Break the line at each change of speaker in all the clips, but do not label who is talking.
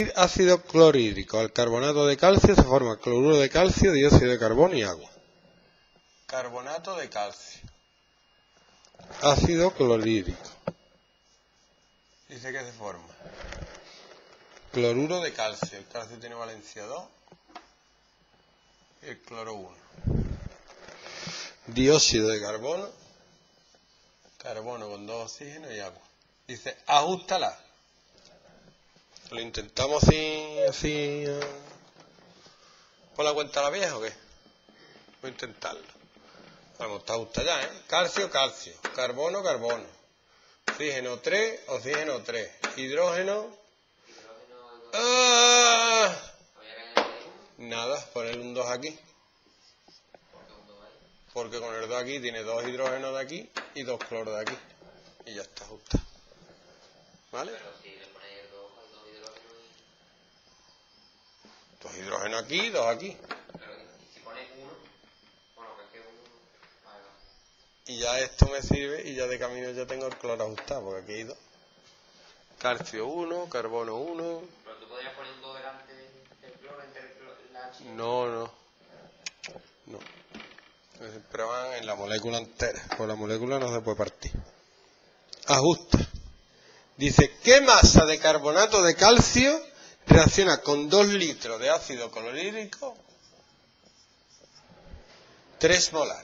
Ácido clorhídrico. Al carbonato de calcio se forma cloruro de calcio, dióxido de carbono y agua. Carbonato de calcio. Ácido clorhídrico. Dice que se forma cloruro de calcio. El calcio tiene valencia 2 y el cloro 1. Dióxido de carbono. Carbono con 2 oxígenos y agua. Dice, ajustala. ¿Lo intentamos así por la cuenta a la vieja o qué? Voy a intentarlo. Vamos, está ajustado ya, ¿eh? Calcio, calcio. Carbono, carbono. Oxígeno 3, oxígeno 3. Hidrógeno. ¡Ah! Nada, poner un 2 aquí. Porque con el 2 aquí tiene 2 hidrógenos de aquí y 2 cloros de aquí. Y ya está ajustado. ¿Vale? Pero si le ponéis el 2 hidrógenos y... 2 hidrógenos aquí y 2 aquí. Pero si pones 1, bueno, que es 1... Vale. Y ya esto me sirve y ya de camino ya tengo el cloro ajustado, porque aquí hay 2. Calcio 1, carbono 1. Pero tú podrías poner un 2 delante del cloro entre la H. No. Siempre van en la molécula entera. Con la molécula no se puede partir. Ajusta. Dice, ¿qué masa de carbonato de calcio reacciona con 2 litros de ácido clorhídrico? 3 molar.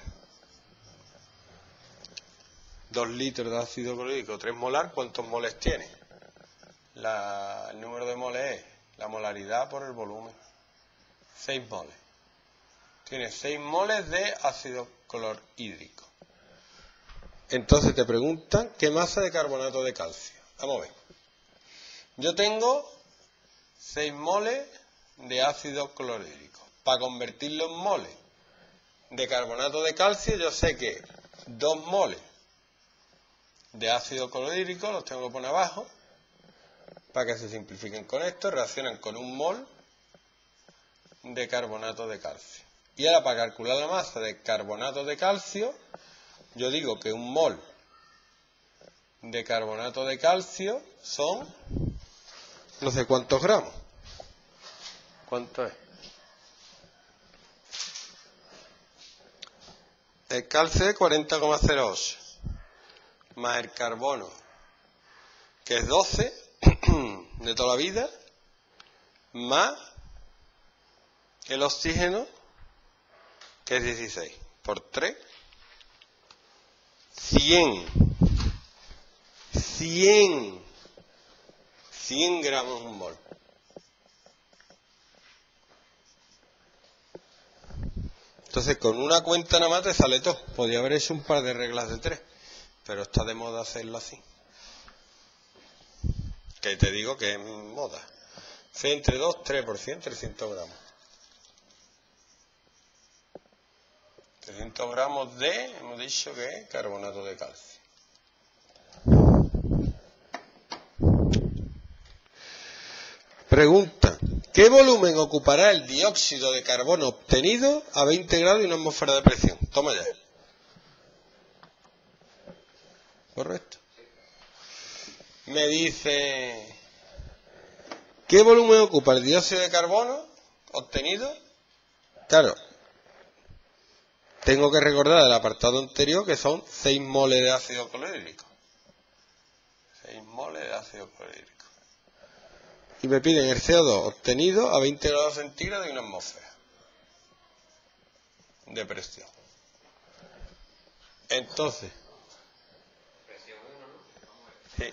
2 litros de ácido clorhídrico, 3 molar, ¿cuántos moles tiene? El número de moles es la molaridad por el volumen. 6 moles. Tiene 6 moles de ácido clorhídrico. Entonces te preguntan, ¿qué masa de carbonato de calcio? Vamos a ver. Yo tengo 6 moles de ácido clorhídrico. Para convertirlo en moles de carbonato de calcio, yo sé que 2 moles de ácido clorhídrico, los tengo que poner abajo, para que se simplifiquen con esto, reaccionan con 1 mol de carbonato de calcio. Y ahora para calcular la masa de carbonato de calcio, yo digo que 1 mol de carbonato de calcio son no sé cuántos gramos. ¿Cuánto es? El calcio es 40,08 más el carbono, que es 12 de toda la vida, más el oxígeno, que es 16, por 3, 100 gramos un mol. Entonces, con una cuenta nada más te sale todo. Podría haber hecho un par de reglas de 3, pero está de moda hacerlo así. Que te digo que es moda. C entre 2, 3%, 300 gramos. 300 gramos de, hemos dicho que es carbonato de calcio. Pregunta, ¿qué volumen ocupará el dióxido de carbono obtenido a 20 grados y una atmósfera de presión? Toma ya. ¿Correcto? Me dice, ¿qué volumen ocupa el dióxido de carbono obtenido? Claro, tengo que recordar del apartado anterior que son 6 moles de ácido clorhídrico. 6 moles de ácido clorhídrico. Y me piden el CO2 obtenido a 20 grados centígrados y una atmósfera de presión. Entonces, presión 1, ¿no? Sí.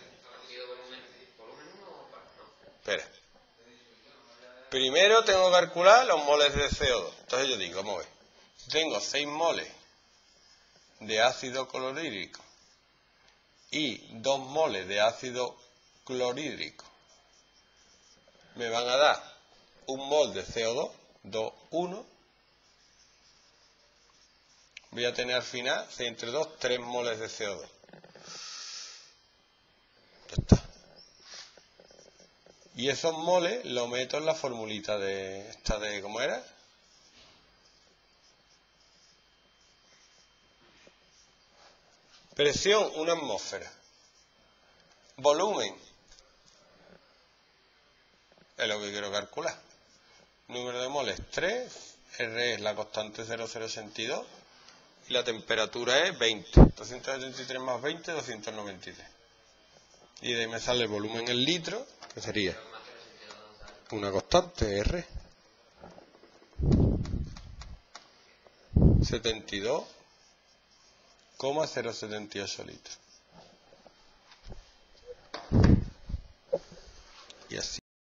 Espera. Primero tengo que calcular los moles de CO2. Entonces yo digo, vamos a ver. Tengo 6 moles de ácido clorhídrico y 2 moles de ácido clorhídrico. Me van a dar 1 mol de CO2, 2, 1. Voy a tener al final, 6 entre 2, 3 moles de CO2. Ya está. Y esos moles los meto en la formulita de esta de, ¿cómo era? Presión, 1 atmósfera. Volumen, Es lo que quiero calcular. Número de moles 3, R es la constante 0,082 y la temperatura es 20. 273 más 20, 293. Y de ahí me sale el volumen en litros, que sería una constante R, 72,078 litros. Y así.